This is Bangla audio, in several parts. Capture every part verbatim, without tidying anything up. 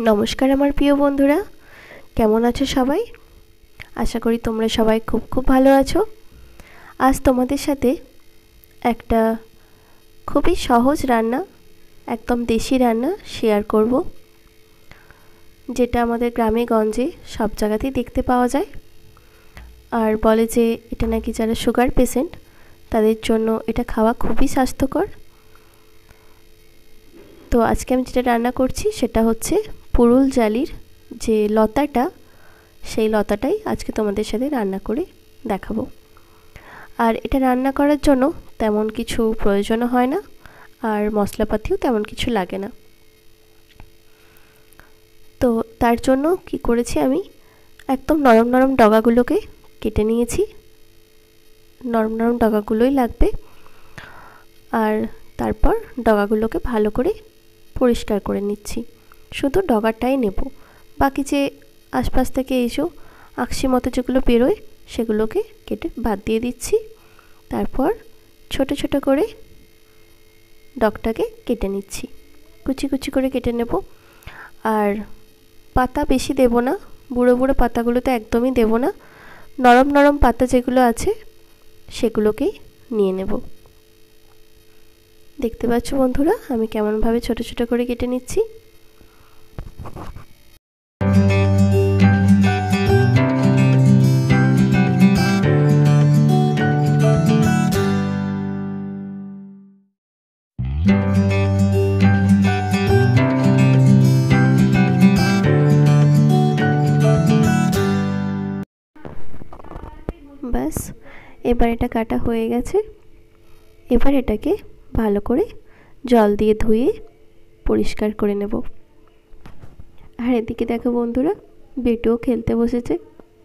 নমস্কার আমার প্রিয় বন্ধুরা, কেমন আছো সবাই? আশা করি তোমরা সবাই খুব খুব ভালো আছো। আজ তোমাদের সাথে একটা খুবই সহজ রান্না, একদম দেশি রান্না শেয়ার করব, যেটা আমাদের গ্রামে গঞ্জে সব জায়গাতেই দেখতে পাওয়া যায়। আর বলে যে এটা নাকি যারা সুগার পেশেন্ট তাদের জন্য এটা খাওয়া খুবই স্বাস্থ্যকর। তো আজকে আমি যেটা রান্না করছি সেটা হচ্ছে পুরুল জালির যে লতাটা, সেই লতাটাই আজকে তোমাদের সাথে রান্না করে দেখাবো। আর এটা রান্না করার জন্য তেমন কিছু প্রয়োজনও হয় না, আর মশলাপাতিও তেমন কিছু লাগে না। তো তার জন্য কি করেছি, আমি একদম নরম নরম ডগাগুলোকে কেটে নিয়েছি। নরম নরম ডগাগুলোই লাগবে। আর তারপর ডগাগুলোকে ভালো করে পরিষ্কার করে নিচ্ছি। শুধু ডগাটাই নেব, বাকি যে আশপাশ থেকে এই যে আকশি মতো যেগুলো বেরোয় সেগুলোকে কেটে বাদ দিয়ে দিচ্ছি। তারপর ছোট ছোট করে ডগটাকে কেটে নিচ্ছি, কুচি কুচি করে কেটে নেব। আর পাতা বেশি দেব না, বুড়ো বুড়ো পাতাগুলো তো একদমই দেব না। নরম নরম পাতা যেগুলো আছে সেগুলোকেই নিয়ে নেব। দেখতে পাচ্ছ বন্ধুরা আমি কেমনভাবে ছোট ছোট করে কেটে নিচ্ছি। ব্যাস, এবার এটা কাটা হয়ে গেছে। এবার এটাকে ভালো করে জল দিয়ে ধুয়ে পরিষ্কার করে নেব। আর এদিকে দেখো বন্ধুরা, বেটুও খেলতে বসেছে।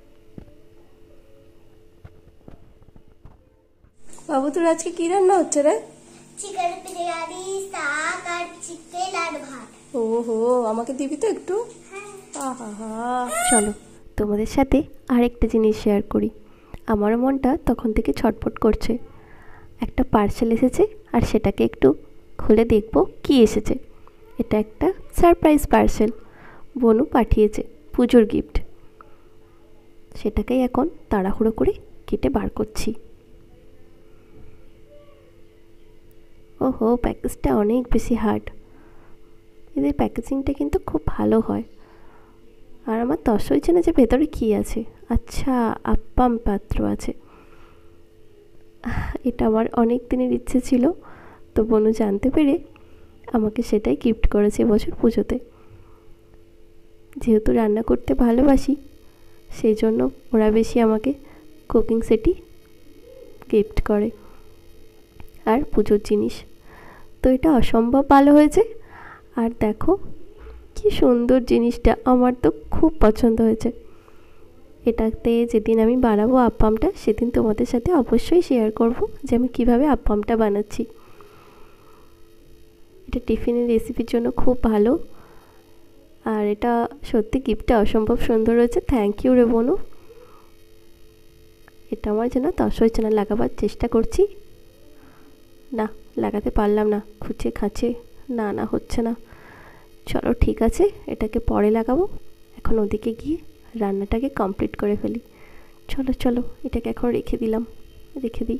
বাবু তোর আজকে কি রান্না হচ্ছে রে? চিকেন বিরিয়ানি, শাক আর চিকেন আর ভাত। ওহো, আমাকে দিবি তো একটু? আহা, চলো তোমাদের সাথে আরেকটা জিনিস শেয়ার করি। আমার মনটা তখন থেকে ছটফট করছে। একটা পার্সেল এসেছে আর সেটাকে একটু খুলে দেখবো কি এসেছে। এটা একটা সারপ্রাইজ পার্সেল, বনু পাঠিয়েছে, পুজোর গিফট। সেটাকেই এখন তাড়াহুড়ো করে কেটে বার করছি। ওহো, প্যাকেজটা অনেক বেশি হার্ড। এদের প্যাকেজিংটা কিন্তু খুব ভালো হয়। আর আমার তস হয়েছে না যে ভেতরে কী আছে। আচ্ছা, আপ্পাম পাত্র আছে। এটা আমার অনেক দিনের ইচ্ছে ছিল, তো বনু জানতে পেরে আমাকে সেটাই গিফট করেছে এবছর পুজোতে। যেহেতু রান্না করতে ভালোবাসি, সেই জন্য ওরা বেশি আমাকে কুকিং সেটই গিফট করে আর পুজোর জিনিস। তো এটা অসম্ভব ভালো হয়েছে। আর দেখো কি সুন্দর জিনিসটা, আমার তো খুব পছন্দ হয়েছে। এটাতে যেদিন আমি বানাবো আপ্পামটা, সেদিন তোমাদের সাথে অবশ্যই শেয়ার করব যে আমি কীভাবে আপ্পামটা বানাচ্ছি। এটা টিফিনের রেসিপির জন্য খুব ভালো। আর এটা সত্যি গিফটটা অসম্ভব সুন্দর হয়েছে। থ্যাংক ইউ রে বনু। এটা আমার যেন তস হয়েছে না, লাগাবার চেষ্টা করছি, না লাগাতে পারলাম না, খুঁচে খাঁচে না না হচ্ছে না। চলো ঠিক আছে, এটাকে পরে লাগাবো। এখন ওদিকে গিয়ে রান্নাটাকে কমপ্লিট করে ফেলি। চলো চলো এটাকে এখন রেখে দিলাম, রেখে দিই।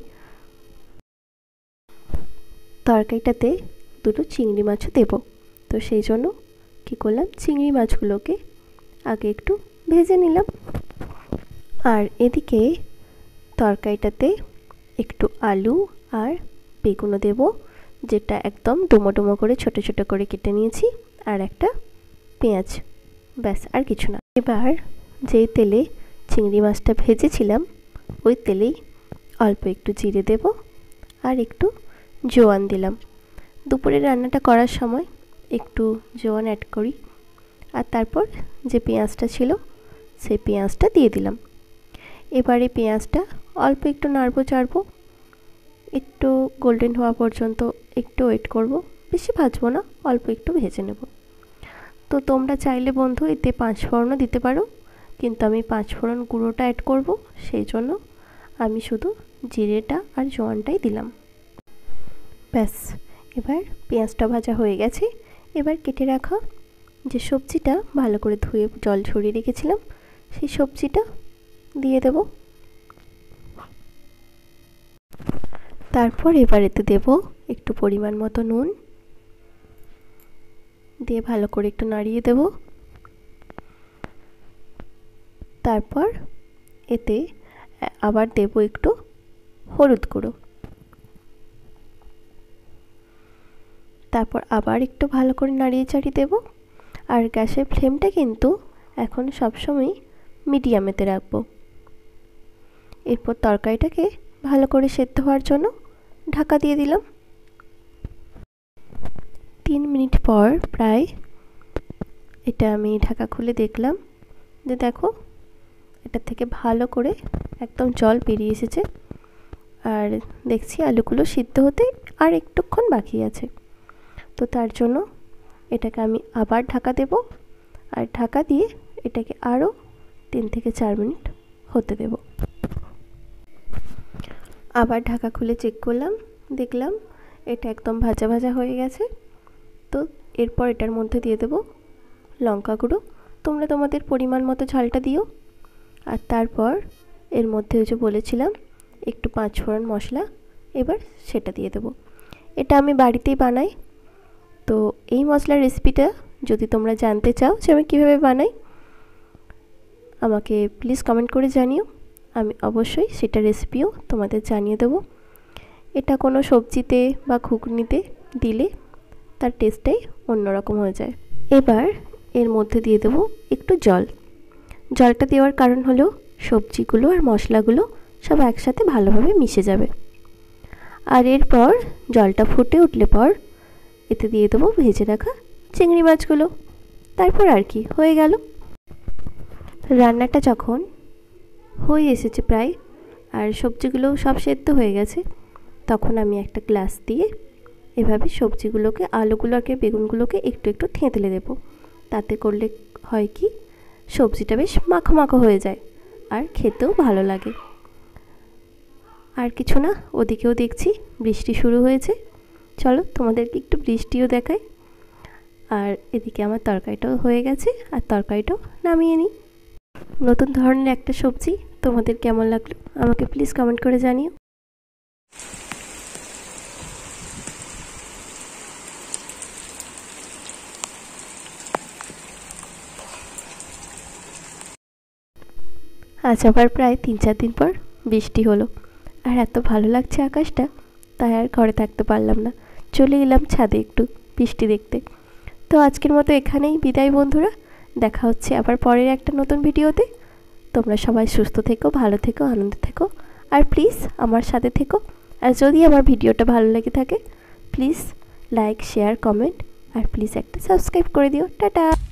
তরকারিটাতে দুটো চিংড়ি মাছও দেবো, তো সেই জন্য কী করলাম, চিংড়ি মাছগুলোকে আগে একটু ভেজে নিলাম। আর এদিকে তরকারিটাতে একটু আলু আর বেগুনও দেবো, যেটা একদম ডুমো ডুমো করে ছোট ছোট করে কেটে নিয়েছি, আর একটা পেঁয়াজ, ব্যাস আর কিছু না। এবার যেই তেলে চিংড়ি মাছটা ভেজেছিলাম ওই তেলেই অল্প একটু জিরে দেব আর একটু জোয়ান দিলাম। দুপুরে রান্নাটা করার সময় একটু জোয়ান অ্যাড করি। আর তারপর যে পেঁয়াজটা ছিল সেই পেঁয়াজটা দিয়ে দিলাম। এবারে পেঁয়াজটা অল্প একটু নাড়বো চাড়বো, একটু গোল্ডেন হওয়া পর্যন্ত একটু ওয়েট করব, বেশি ভাজবো না, অল্প একটু ভেজে নেব। তো তোমরা চাইলে বন্ধু এতে পাঁচফোড়নও দিতে পারো, কিন্তু আমি পাঁচফোড়ন গুঁড়োটা অ্যাড করব, সেই জন্য আমি শুধু জিরেটা আর জোয়ানটাই দিলাম। ব্যাস, এবার পেঁয়াজটা ভাজা হয়ে গেছে। এবার কেটে রাখা যে সবজিটা ভালো করে ধুয়ে জল ঝরিয়ে রেখেছিলাম সেই সবজিটা দিয়ে দেব। তারপর এবার এতে দেব একটু পরিমাণ মতো নুন, দিয়ে ভালো করে একটু নাড়িয়ে দেব। তারপর এতে আবার দেব একটু হলুদ গুঁড়ো, তারপর আবার একটু ভালো করে নাড়িয়ে চাড়িয়ে দেব। আর গ্যাসের ফ্লেমটা কিন্তু এখন সবসময় মিডিয়ামেতে রাখবো। এরপর তরকারিটাকে ভালো করে সেদ্ধ হওয়ার জন্য ঢাকা দিয়ে দিলাম। তিন মিনিট পর প্রায় এটা আমি ঢাকা খুলে দেখলাম যে দেখো এটা থেকে ভালো করে একদম জল বেরিয়ে এসেছে। আর দেখছি আলুগুলো সিদ্ধ হতে আর একটুক্ষণ বাকি আছে। তো তার জন্য এটাকে আমি আবার ঢাকা দেব, আর ঢাকা দিয়ে এটাকে আরও তিন থেকে চার মিনিট হতে দেব। আবার ঢাকা খুলে চেক করলাম, দেখলাম এটা একদম ভাজা ভাজা হয়ে গেছে। তো এরপর এটার মধ্যে দিয়ে দেব লঙ্কা গুঁড়ো, তোমরা তোমাদের পরিমাণ মতো ঝালটা দিও। আর তারপর এর মধ্যে ওই যে বলেছিলাম একটু পাঁচফোড়ন মশলা, এবার সেটা দিয়ে দেব। এটা আমি বাড়িতেই বানাই। তো এই মশলার রেসিপিটা যদি তোমরা জানতে চাও যে আমি কীভাবে বানাই, আমাকে প্লিজ কমেন্ট করে জানিও, আমি অবশ্যই সেটা রেসিপিও তোমাদের জানিয়ে দেব। এটা কোনো সবজিতে বা ঘুগনিতে দিলে তার টেস্টটাই অন্যরকম হয়ে যায়। এবার এর মধ্যে দিয়ে দেব একটু জল। জলটা দেওয়ার কারণ হলো সবজিগুলো আর মশলাগুলো সব একসাথে ভালোভাবে মিশে যাবে। আর এরপর জলটা ফুটে উঠলে পর এতে দিয়ে দেবো ভেজে রাখা চিংড়ি মাছগুলো। তারপর আর কি হয়ে গেল। রান্নাটা যখন হয়ে এসেছে প্রায়, আর সবজিগুলো সব সেদ্ধ হয়ে গেছে, তখন আমি একটা গ্লাস দিয়ে এভাবে সবজিগুলোকে, আলুগুলোকে, বেগুনগুলোকে একটু একটু থেঁতলে দেবো। তাতে করলে হয় কি সবজিটা বেশ মাখো মাখো হয়ে যায় আর খেতেও ভালো লাগে। আর কিছু না, ওদিকেও দেখছি বৃষ্টি শুরু হয়েছে, চলো তোমাদেরকে একটু বৃষ্টিও দেখাই। আর এদিকে আমার তরকারিটাও হয়ে গেছে, আর তরকারিটাও নামিয়ে নিই। নতুন ধরনের একটা সবজি তোমাদের কেমন লাগলো আমাকে প্লিজ কমেন্ট করে জানিও। আজ আবার প্রায় তিন চার দিন পর বৃষ্টি হলো, আর এত ভালো লাগছে আকাশটা, তাই আর ঘরে থাকতে পারলাম না, চলে এলাম ছাদে একটু বৃষ্টি দেখতে। তো আজকের মতো এখানেই বিদায় বন্ধুরা, দেখা হচ্ছে আবার পরের একটা নতুন ভিডিওতে। তোমরা সবাই সুস্থ থেকো, ভালো থেকো, আনন্দে থেকো, আর প্লিজ আমার সাথে থেকো। আর যদি আমার ভিডিওটা ভালো লেগে থাকে প্লিজ লাইক, শেয়ার, কমেন্ট, আর প্লিজ একটা সাবস্ক্রাইব করে দিও। টাটা।